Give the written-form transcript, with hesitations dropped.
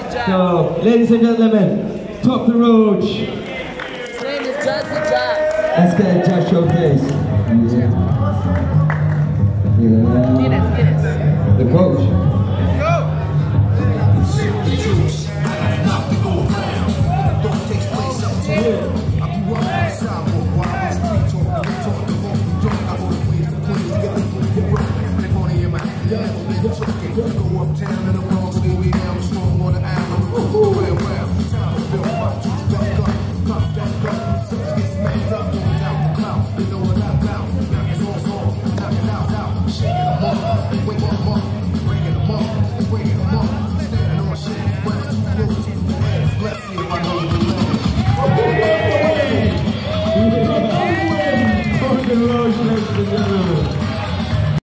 So, ladies and gentlemen, Top the Roach. His name is Jazzy Jazz. Let's get a jazz showcase. Yeah. Guinness. The Roach. Go uptown in the Bronx, where we am strong on the island.